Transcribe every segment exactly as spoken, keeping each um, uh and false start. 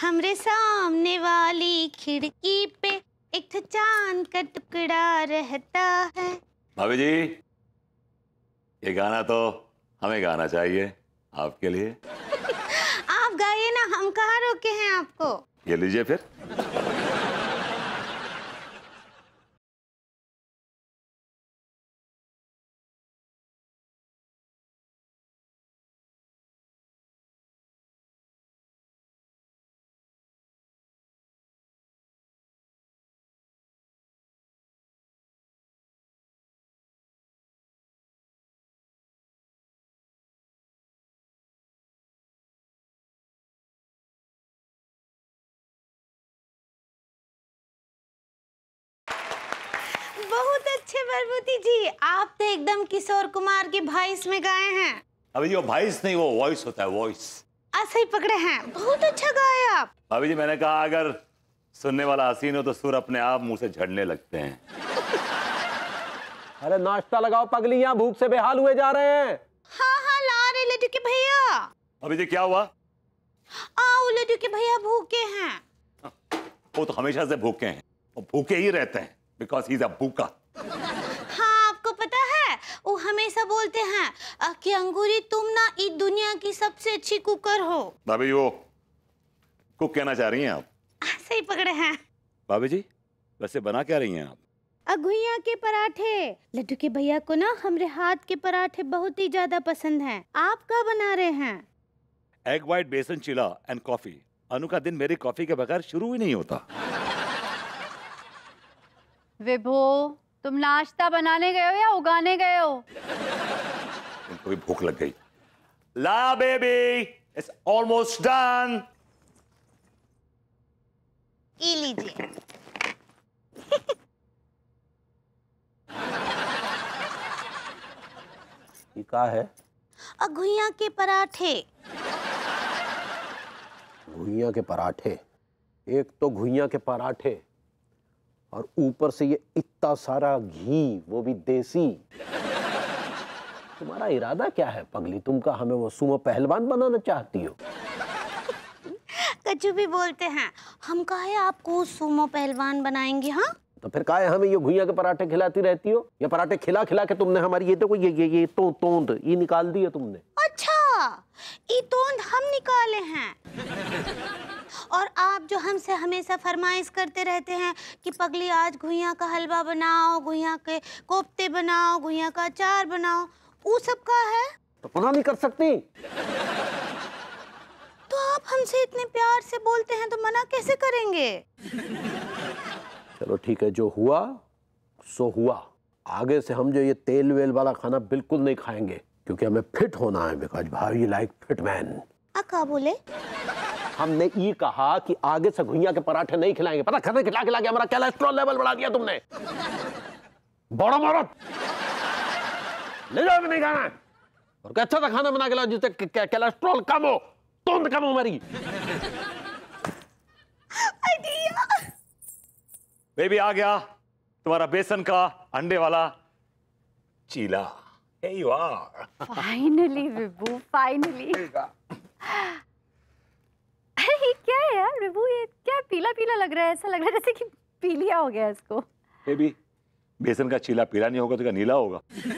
हमरे सामने वाली खिड़की पे एक तो चांद का टुकड़ा रहता है। भाभी जी, ये गाना तो हमें गाना चाहिए आपके लिए। आप गाइए ना, हम कहाँ रोके हैं आपको। ये लीजिए फिर। बहुत अच्छे प्रभुति जी, आप तो एकदम किशोर कुमार की वॉइस में गाए हैं। भाभी जी, वो वॉइस नहीं, वो वॉइस होता है, वॉइस। ऐसे ही पकड़े हैं, बहुत अच्छा गाए आप। भाभी जी, मैंने कहा अगर सुनने वाला हसीन हो तो सुर अपने आप मुंह से झड़ने लगते हैं। अरे नाश्ता लगाओ पगली, यहाँ भूख से बेहाल हुए जा रहे हैं। हाँ हाँ ला रहे लड्डू के भैया। भाभी जी क्या हुआ? आओ लड्डू के भैया भूखे हैं। वो तो हमेशा से भूखे हैं, वो भूखे ही रहते हैं, बिकॉज ही इज अ भूखा। हाँ आपको पता है, वो हमेशा बोलते हैं कि अंगूरी तुम ना इस दुनिया की सबसे अच्छी कुकर हो। भाभी जी, वो कुक कहना चाह रही हैं आप? सही पकड़े हैं। भाभी जी वैसे बना क्या रही हैं आप? अघुइया के पराठे। लड्डू के भैया को ना हमारे हाथ के पराठे बहुत ही ज्यादा पसंद हैं। आप क्या बना रहे हैं? एग वाइट, बेसन चिला एंड कॉफी। अनु का दिन मेरी कॉफी के बगैर शुरू ही नहीं होता। विभो, तुम नाश्ता बनाने गए हो या उगाने गए हो? इनको भी भूख लग गई। ला बेबी, इट्स ऑलमोस्ट डन। ये लीजिए। ये क्या है? अघुइया के पराठे। घुइयां के पराठे? एक तो घुइयां के पराठे और ऊपर से ये इतना सारा घी, वो भी देसी। तुम्हारा इरादा क्या है पगली? तुम का हमें वो सुमो पहलवान बनाना चाहती हो? कच्चू भी बोलते हैं, हम काहे आपको सुमो पहलवान बनाएंगे। हाँ तो फिर काहे हमें ये घुइयां के पराठे खिलाती रहती हो? ये पराठे खिला खिला के तुमने हमारी ये देखो ये ये ये तो तोंद ये निकाल दी है तुमने। अच्छा, ये तोंद हम निकाले हैं। और आप जो हमसे हमेशा फरमाइश करते रहते हैं कि पगली आज घुइयां का हलवा बनाओ, घुइयां के कोफ्ते बनाओ, घुइयां का अचार बनाओ, वो सब का है? तो मना नहीं कर सकती? तो आप हमसे इतने प्यार से बोलते हैं तो मना कैसे करेंगे? चलो ठीक है, जो हुआ सो हुआ। आगे से हम जो ये तेल वेल वाला खाना बिल्कुल नहीं खाएंगे, क्योंकि हमें फिट होना है। बिकॉज भाभी लाइक फिट मैन। क्या बोले? हमने ये कहा कि आगे से घुइयां के पराठे नहीं खिलाएंगे। पता खाने खिला खिला के हमारा कोलेस्ट्रॉल लेवल बढ़ा दिया तुमने। बड़ा मरद ले जाओ, नहीं खाना है। और अच्छा सा खाना बना के लाओ जिससे कोलेस्ट्रॉल कम हो, तुंद कम हो हमारी। बेबी आ गया तुम्हारा बेसन का अंडे वाला चीला। Here you are. Finally Vibhu, finally. अरे ये क्या है यार विभू, ये क्या पीला पीला लग रहा है? ऐसा लग रहा है जैसे कि पीलिया हो गया इसको। बेबी बेसन का चीला पीला नहीं होगा तो क्या नीला होगा?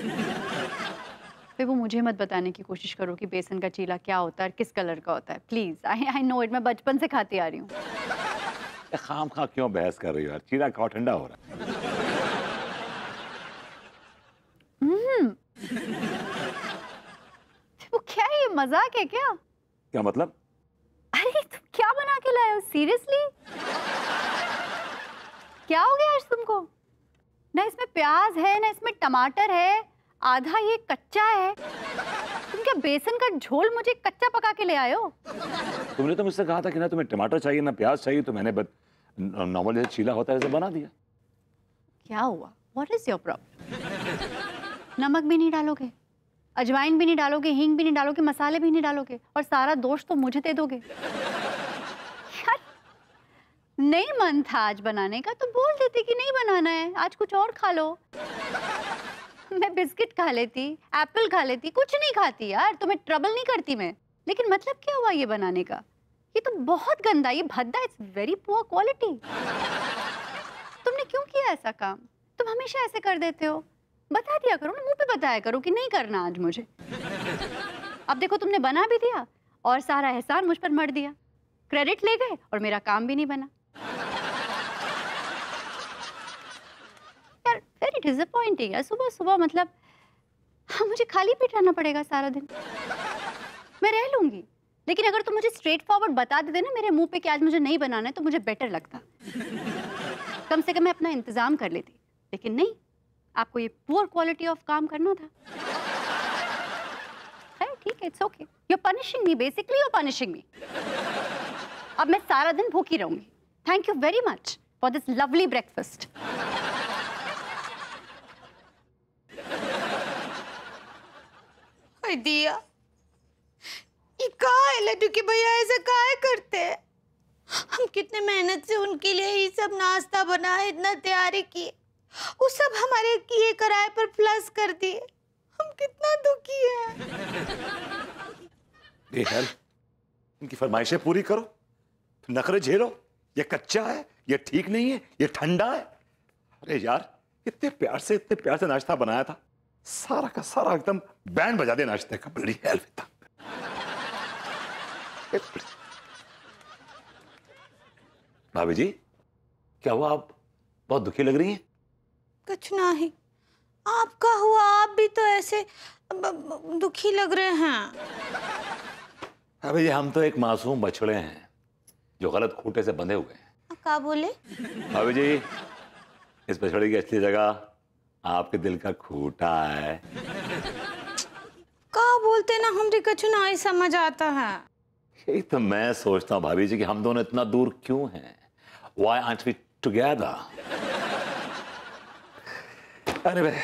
विभू मुझे मत बताने की कोशिश करो कि बेसन का चीला क्या होता है, किस कलर का होता है। Please, I I know it, मैं बचपन से खाती आ रही हूँ। खाम खा क्यों बहस कर रही हो यार? चीला खाओ, ठंडा हो रहा है। हम्म, वो क्या है, ये मजाक है क्या? क्या मतलब? अरे तुम क्या बना के लाए हो? सीरियसली क्या हो गया आज तुमको? ना इसमें प्याज है, ना इसमें टमाटर है, आधा ये कच्चा है। तुम क्या बेसन का झोल मुझे कच्चा पका के ले आए हो? तुमने तो मुझसे कहा था कि ना तुम्हें टमाटर चाहिए ना प्याज चाहिए, तो मैंने नॉर्मल जैसे चीला होता है ऐसे बना दिया। क्या हुआ? What is your problem? नमक भी नहीं डालोगे, अजवाइन भी नहीं डालोगे, हींग भी नहीं डालोगे, मसाले भी नहीं डालोगे, और सारा दोष तो मुझे दे दोगे। यार नहीं मन था आज बनाने का तो बोल देते कि नहीं बनाना है, आज कुछ और खा लो। मैं बिस्किट खा लेती, एप्पल खा लेती, कुछ नहीं खाती यार, तुम्हें ट्रबल नहीं करती मैं। लेकिन मतलब क्या हुआ ये बनाने का? ये तो बहुत गंदा, ये भद्दा, इट्स वेरी पुअर क्वालिटी। तुमने क्यों किया ऐसा काम? तुम हमेशा ऐसे कर देते हो। बता दिया करो ना, मुंह पे बताया करो कि नहीं करना आज मुझे। अब देखो तुमने बना भी दिया और सारा एहसान मुझ पर मर दिया। क्रेडिट ले गए और मेरा काम भी नहीं बना। यार वेरी डिसअपॉइंटिंग है। सुबह सुबह मतलब हाँ, मुझे खाली पेट रहना पड़ेगा सारा दिन। मैं रह लूंगी, लेकिन अगर तुम मुझे स्ट्रेट फॉरवर्ड बता देते ना मेरे मुंह पे कि आज मुझे नहीं बनाना है, तो मुझे बेटर लगता। कम से कम मैं अपना इंतजाम कर लेती। लेकिन नहीं, आपको ये पुअर क्वालिटी ऑफ काम करना था। है ठीक है, it's okay. You are punishing me, basically you are punishing me. अब मैं सारा दिन भूखी रहूंगी। Thank you very much for this lovely breakfast. दिया ये कहा है लड्डू के भैया, ऐसा काहे करते हैं? हम कितने मेहनत से उनके लिए ये सब नाश्ता बनाए, इतना तैयारी की, वो सब हमारे किए कराए पर प्लस कर दिए। हम कितना दुखी हैं। बेहल, इनकी फरमाइशें पूरी करो, नखरे झेलो। ये कच्चा है, ये ठीक नहीं है, ये ठंडा है। अरे यार, इतने प्यार से इतने प्यार से नाश्ता बनाया था, सारा का सारा एकदम बैंड बजा दे नाश्ते का। बड़ी हेल्प था। भाभी जी, क्या हुआ? आप बहुत दुखी लग रही हैं। कुछ नहीं, आपका हुआ, आप भी तो ऐसे ब- ब- दुखी लग रहे हैं। भाभी जी, हम तो एक मासूम बछड़े हैं जो गलत खूंटे से बंधे हुए हैं। क्या बोले? भाभी जी, इस बछड़े की असली जगह आपके दिल का खूंटा है। क्या बोलते ना, हमरे कछु नहीं समझ आता है। यही तो मैं सोचता हूँ भाभी जी कि हम दोनों इतना दूर क्यों हैं? Why aren't we together? अरे भाई,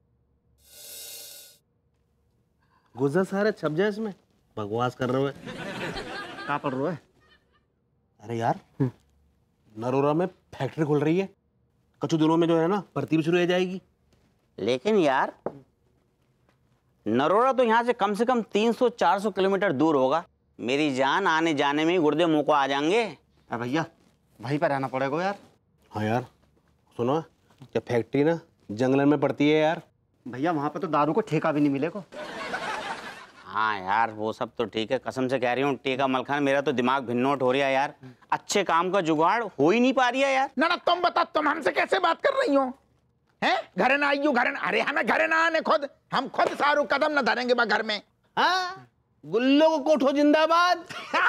गुजर सारे छप जाए इसमें, बकवास कर रहे हो। क्या पढ़ रहे हो? अरे यार, नरोरा में फैक्ट्री खुल रही है, कुछ दिनों में जो है ना भर्ती भी शुरू हो जाएगी। लेकिन यार, नरोरा तो यहाँ से कम से कम तीन सौ चार सौ किलोमीटर दूर होगा। मेरी जान, आने जाने में ही गुर्दे मुंह को आ जाएंगे। अरे भैया, वहीं पर रहना पड़ेगा यार। हाँ यार, सुनो, ये फैक्ट्री ना जंगलन में पड़ती है यार। भैया वहाँ पे तो दारू को ठेका भी नहीं मिलेगा। हाँ यार, वो सब तो ठीक है, कसम से कह रही हूँ टीका मलखान, मेरा तो दिमाग भिन्नोट हो रहा है यार। अच्छे काम का जुगाड़ हो ही नहीं पा रही है यार। ना ना, तुम बता, तुम हमसे कैसे बात कर रही हो? हैं? घरे ना आइयो, घरे ना, अरे हमें घरे ना आने, खुद हम खुद सारू कदम न धरेंगे बा घर में। हाँ, गुल्लो को कोठो जिंदाबाद।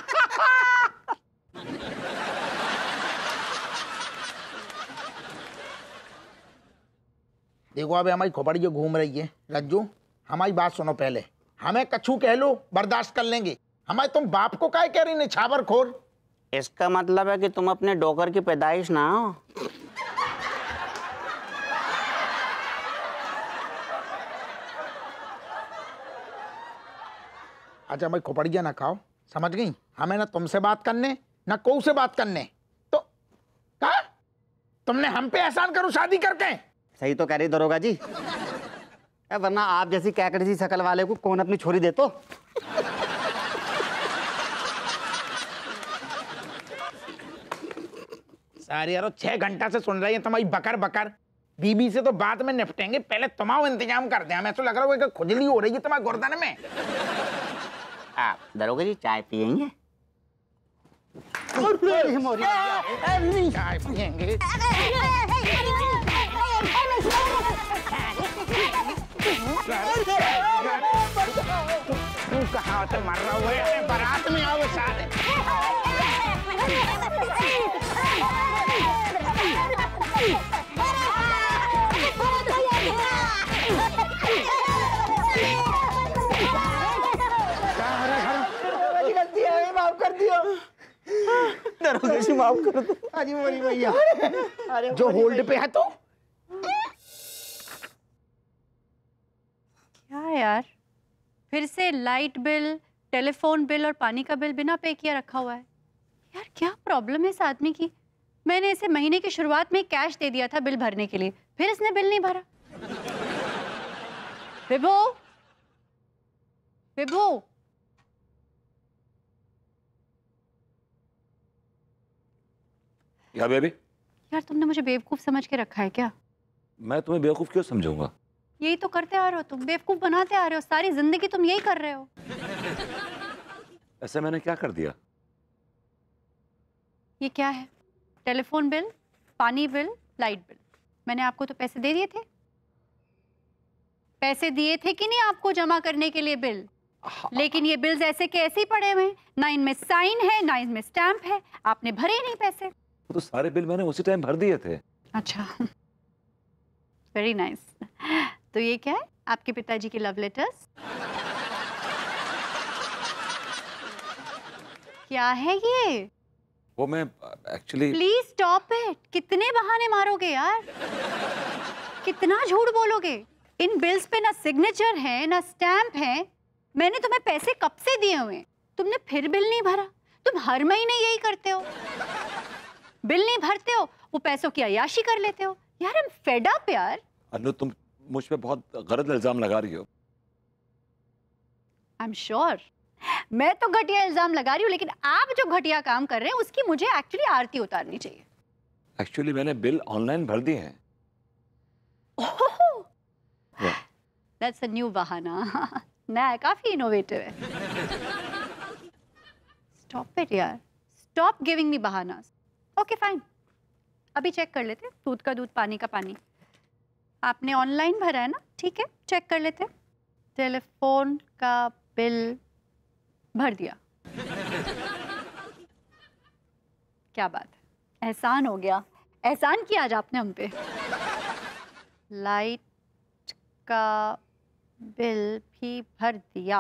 देखो अबे हमारी खोपड़ी जो घूम रही है, रज्जू हमारी बात सुनो पहले। हमें कछू कह लो, बर्दाश्त कर लेंगे। हमारे तुम बाप को काय कह रही ने, छावर खोर? इसका मतलब है कि तुम अपने डोकर की पैदाइश ना हो। अच्छा हमारी खोपड़िया ना खाओ, समझ गई? हमें ना तुमसे बात करने ना कौ से बात करने। तो कहा तुमने हम पे एहसान करो शादी करके? सही तो कह रही दरोगा जी। ए, वरना आप जैसी कैकड़ी सी शकल वाले को कौन अपनी छोरी दे तो। सारे यारो छह घंटा से सुन रही है तुम्हारी बकर बकर। बीबी से तो बाद में निपटेंगे, पहले तुम्हारा इंतजाम कर दे। हमें तो लग रहा है कि खुजली हो रही है तुम्हारे गर्दन में। आप दरोगा जी चाय पियेंगे? चाय पियेंगे? तू कहाँ से मर रहा है? बारात में आओ साले। माफ कर दियो, दरोगा जी माफ कर दो। अजी मोरी भैया, अरे जो होल्ड पे है तो क्या यार, फिर से लाइट बिल, टेलीफोन बिल और पानी का बिल बिना पे किया रखा हुआ है। यार क्या प्रॉब्लम है इस आदमी की? मैंने इसे महीने की शुरुआत में कैश दे दिया था बिल भरने के लिए, फिर इसने बिल नहीं भरा। विभू, विभू, या बेबी? यार तुमने मुझे बेवकूफ समझ के रखा है क्या? मैं तुम्हें बेवकूफ क्यों समझूंगा? यही तो करते आ रहे हो तुम, बेवकूफ बनाते आ रहे हो, सारी जिंदगी तुम यही कर रहे हो। ऐसे मैंने क्या कर दिया? ये क्या है? टेलीफोन बिल, पानी बिल, लाइट बिल। मैंने आपको तो पैसे दे दिए थे। पैसे दिए थे कि नहीं आपको जमा करने के लिए बिल? लेकिन ये बिल्स ऐसे के ऐसे ही पड़े हुए हैं, ना इनमें साइन है ना इनमें स्टैंप है, आपने भरे ही नहीं पैसे। तो सारे बिल मैंने उसी टाइम भर दिए थे। अच्छा, वेरी नाइस। तो ये क्या है? आपके पिताजी के लव लेटर्स? क्या है ये? वो मैं एक्चुअली प्लीज स्टॉप इट। कितने बहाने मारोगे यार, कितना झूठ बोलोगे? इन बिल्स पे ना सिग्नेचर है ना स्टैंप है। मैंने तुम्हें पैसे कब से दिए हुए, तुमने फिर बिल नहीं भरा। तुम हर महीने यही करते हो, बिल नहीं भरते हो, वो पैसों की अय्याशी कर लेते हो। यार आई एम फेड अप यार। अनु, तुम मुझ पे बहुत गलत इल्जाम लगा रही हो। आई एम श्योर मैं तो घटिया इल्जाम लगा रही हूँ, लेकिन आप जो घटिया काम कर रहे हैं उसकी मुझे एक्चुअली आरती उतारनी चाहिए। एक्चुअली मैंने बिल ऑनलाइन भर दिए हैं। दैट्स अ न्यू बहाना। नया, काफी इनोवेटिव है। स्टॉप इट यार, स्टॉप गिविंग मी बहानास। ओके फाइन, अभी चेक कर लेते, दूध का दूध पानी का पानी। आपने ऑनलाइन भरा है ना, ठीक है, चेक कर लेते। टेलीफोन का बिल भर दिया। क्या बात है, एहसान हो गया, एहसान किया आज आपने हम पे। लाइट का बिल भी भर दिया।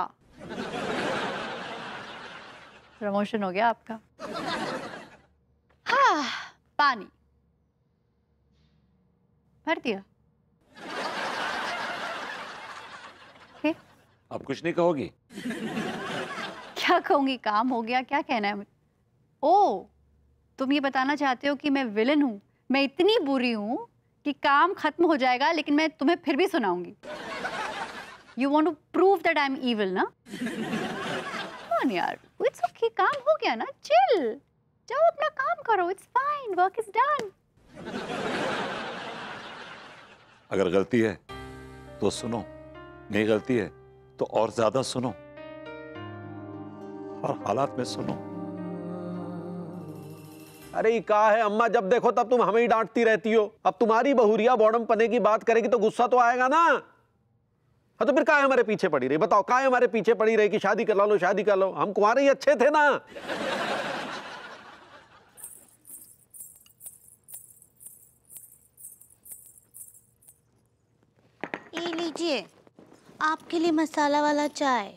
प्रमोशन हो गया आपका। हाँ, पानी भर दिया। okay. अब कुछ नहीं कहोगी? क्या कहूंगी, काम हो गया, क्या कहना है? ओ, तुम ये बताना चाहते हो कि मैं विलन हूं, मैं इतनी बुरी हूं कि काम खत्म हो जाएगा लेकिन मैं तुम्हें फिर भी सुनाऊंगी। You want to prove that I am evil ना? कौन यार, इट्स ओके, काम हो गया ना, चिल, जाओ अपना काम करो, it's fine, work is done. अगर गलती है तो सुनो, नहीं गलती है तो और ज्यादा सुनो, और हालात में सुनो। अरे ये क्या है अम्मा, जब देखो तब तुम हमें ही डांटती रहती हो। अब तुम्हारी बहुरिया बॉडम पने की बात करेगी तो गुस्सा तो आएगा ना। हाँ तो फिर काहे हमारे पीछे पड़ी रही, बताओ काहे हमारे पीछे पड़ी रही कि शादी कर लो शादी कर लो, हम कुंवारे ही अच्छे थे ना। ये लीजिए, आपके लिए मसाला वाला चाय।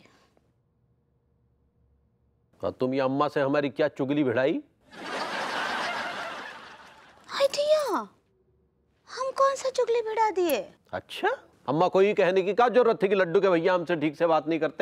तो तुम ये अम्मा से हमारी क्या चुगली भिड़ाई? आइडिया, हम कौन सा चुगली भिड़ा दिए? अच्छा, अम्मा को ये कहने की क्या जरूरत थी कि लड्डू के भैया हमसे ठीक से बात नहीं करते?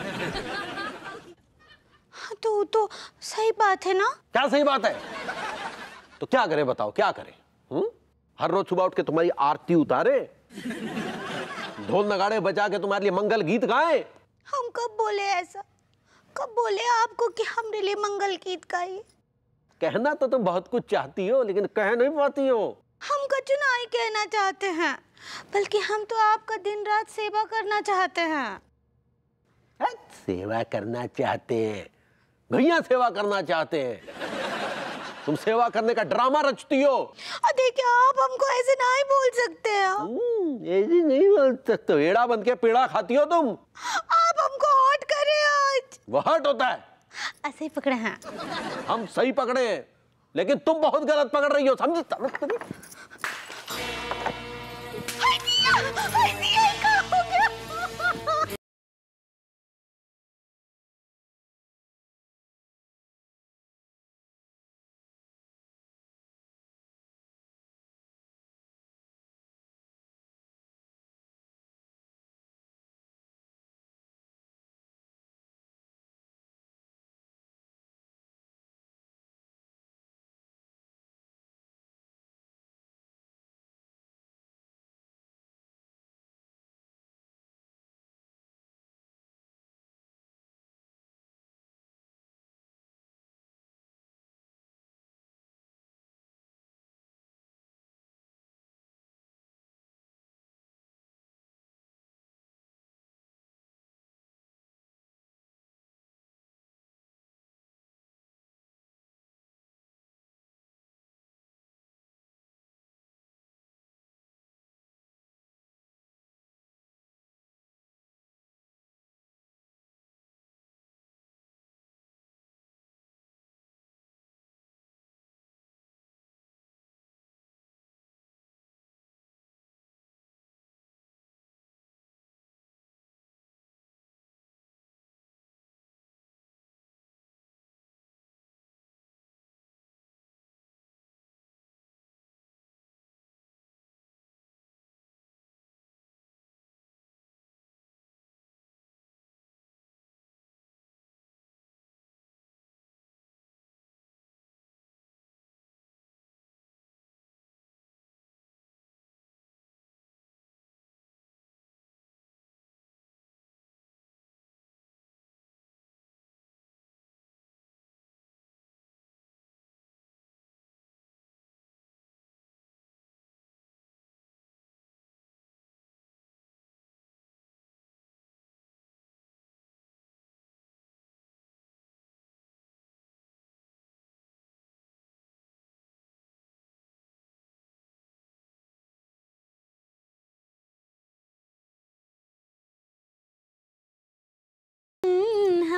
हाँ, तो तो सही बात है ना? क्या सही बात है? तो क्या करे बताओ, क्या करे? हुँ? हर रोज सुबह उठ के तुम्हारी आरती उतारे, ढोल नगाड़े बजा के तुम्हारे लिए मंगल गीत गाए। हम कब बोले ऐसा? कब बोले आपको कि हमरे लिए मंगल गीत गाइए? कहना तो तुम बहुत कुछ चाहती हो लेकिन कह नहीं पाती हो। हम कुछ नहीं कहना चाहते हैं, बल्कि हम तो आपका दिन रात सेवा करना चाहते हैं। है? सेवा करना चाहते हैं? भैया सेवा करना चाहते हैं। तुम सेवा करने का ड्रामा रचती हो। देखिए, आप हमको ऐसे नहीं बोल सकते हैं। ऐसे नहीं बोल सकते, एड़ा बन के पेड़ा खाती हो तुम। आप हमको हॉट करे आज। वो हर्ट होता है, ऐसे ही पकड़े हैं। हम सही पकड़े हैं लेकिन तुम बहुत गलत पकड़ रही हो, समझी?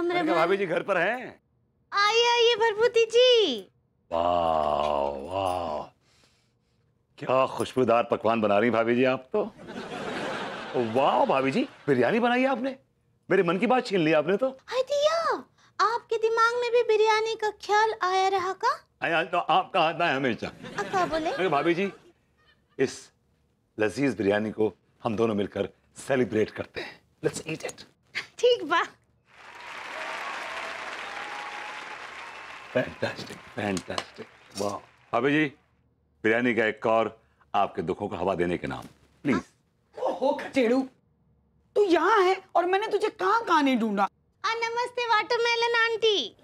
कमरे में। भाभी जी घर पर हैं? आइए आइए भरभूति जी। वाह वाह, क्या खुशबूदार पकवान बना रही भाभी जी आप तो। वाह भाभी जी, बिरयानी बनाई आपने, मेरे मन की बात छीन ली आपने तो। दिया, आपके दिमाग में भी बिरयानी का ख्याल आया रहा का? आया तो आपका आता है हमेशा। क्या बोले? भाभी जी, इस लजीज बिरयानी को हम दोनों मिलकर सेलिब्रेट करते हैं। Let's eat it. ठीक बा। फैंटास्टिक फैंटास्टिक, वाह। भाभी जी, बिरयानी का एक और आपके दुखों को हवा देने के नाम, प्लीज। ओहो खचेड़ू, तू यहाँ है और मैंने तुझे कहाँ कहाँ नहीं ढूंढा। आ, नमस्ते वाटरमेलन आंटी।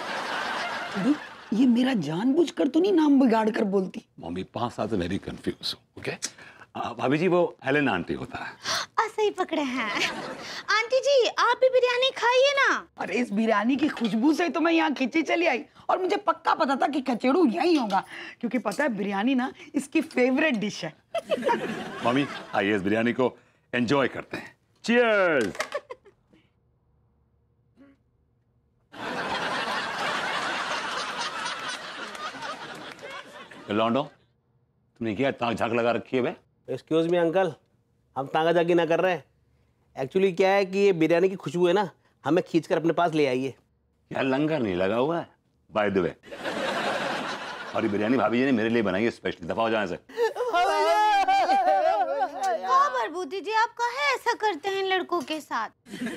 ये मेरा जानबूझकर तो नहीं नाम बिगाड़ कर बोलती। मम्मी पांच साल से वेरी कंफ्यूज हूँ। ओके भाभी जी, वो हेलेन आंटी होता है। आ, सही पकड़े हैं। आंटी जी, आप भी बिरयानी खाइए ना। अरे इस बिरयानी की खुशबू से तो मैं यहाँ खींची चली आई और मुझे पक्का पता था कि खचेड़ू यही होगा, क्योंकि पता है बिरयानी ना इसकी फेवरेट डिश है। मम्मी आइए इस बिरयानी को एंजॉय करते हैं। चीयर्स। लौंडो, तुमने क्या ताक झाक लगा रखी है बे? एक्सक्यूज मी अंकल, हम तांगा जागी ना कर रहे हैं। एक्चुअली क्या है कि ये बिरयानी की खुशबू है ना, हमें खींचकर अपने पास ले आइए। यार लंगर नहीं लगा हुआ है बाय द वे। और ये बिरयानी भाभी जी ने मेरे लिए बनाई है स्पेशली। दफा हो जाए से। हाँ भरभूति जी, आप काहे ऐसा करते हैं लड़कों के साथ?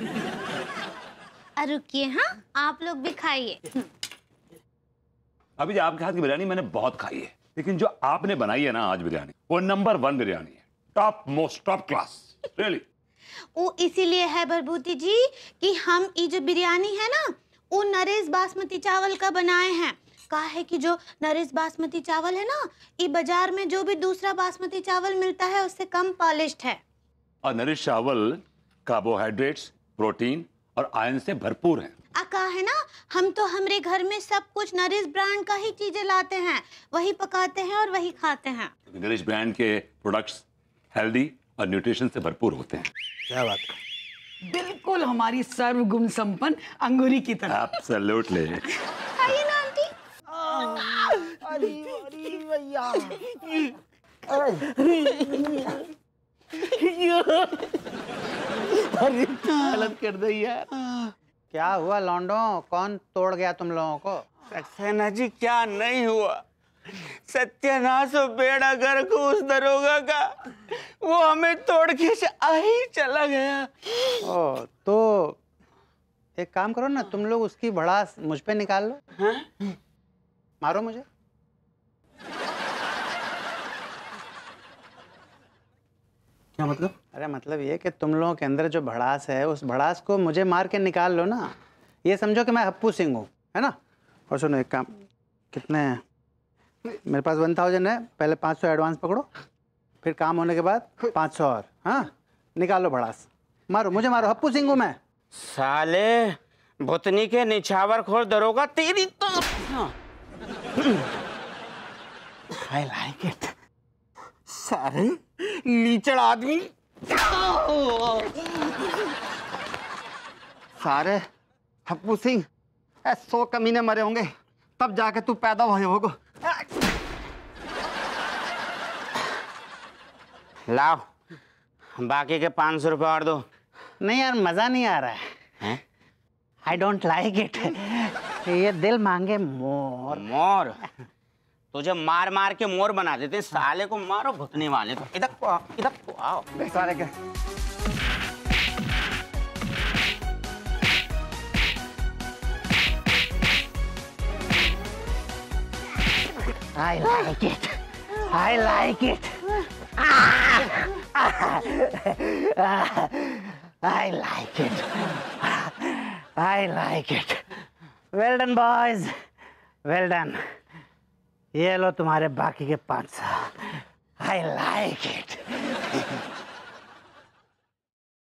रुकिए, हाँ आप लोग भी खाइए। भाभी जी, आपके हाथ की बिरयानी मैंने बहुत खाई है, लेकिन जो आपने बनाई है ना आज बिरयानी, वो नंबर वन बिरयानी है। Top most top class, really. वो इसीलिए है भरभूति जी कि हम ये जो बिरयानी है ना, वो नरेश बासमती चावल का बनाए हैं। कहा है कि जो नरेश बासमती चावल है ना, ये बाजार में जो भी दूसरा बासमती चावल मिलता है उससे कम पॉलिश्ड है। और नरेश चावल कार्बोहाइड्रेट्स, प्रोटीन और आयरन से भरपूर है। कहा है ना, हम तो हमारे घर में सब कुछ नरेश ब्रांड का ही चीजें लाते हैं, वही पकाते हैं और वही खाते हैं। नरेश ब्रांड के प्रोडक्ट्स हेल्दी और न्यूट्रिशन से भरपूर होते हैं। क्या बात, बिल्कुल हमारी सर्वगुण संपन्न अंगूरी की तरह। एब्सोल्युटली। खाइए ना आंटी। अरे अरे भैया, गलत कर दी यार। क्या हुआ लौंडो, कौन तोड़ गया तुम लोगों को? सक्सेना जी, क्या नहीं हुआ। सत्यानाश हो बेड़ा गर्क उस दरोगा का, वो हमें तोड़ के आ ही चला गया। ओ, तो एक काम करो ना, तुम लोग उसकी भड़ास मुझ पे निकाल लो। हाँ? मारो मुझे। क्या मतलब? अरे मतलब ये कि तुम लोगों के अंदर जो भड़ास है, उस भड़ास को मुझे मार के निकाल लो ना। ये समझो कि मैं हप्पू सिंह हूँ, है ना। और सुनो एक काम, कितने हैं मेरे पास? वन थाउजेंड है, पहले पाँच सौ एडवांस पकड़ो, फिर काम होने के बाद पाँच सौ और। हाँ, निकालो भड़ास, मारो मुझे, मारो। हप्पू सिंह हूँ मैं। साले भुतनी के निछावर खोर दरोगा, तेरी तो I like it। सारे लीचड़ आदमी, सारे हप्पू सिंह सौ कमीने मरे होंगे तब जाके तू पैदा हुए होगा। लाओ बाकी के पाँच सौ रुपये और दो। नहीं यार, मजा नहीं आ रहा है। I don't like it. ये दिल मांगे मोर। मोर तुझे मार मार के मोर बना देते हैं। साले को मारो भुतने वाले को। इधर को आओ, इधर को आओ सारे के। I like it. I like it. I like it. I like it. Well done, boys. Well done. ये लो तुम्हारे बाकी के पाँच सौ। I like it.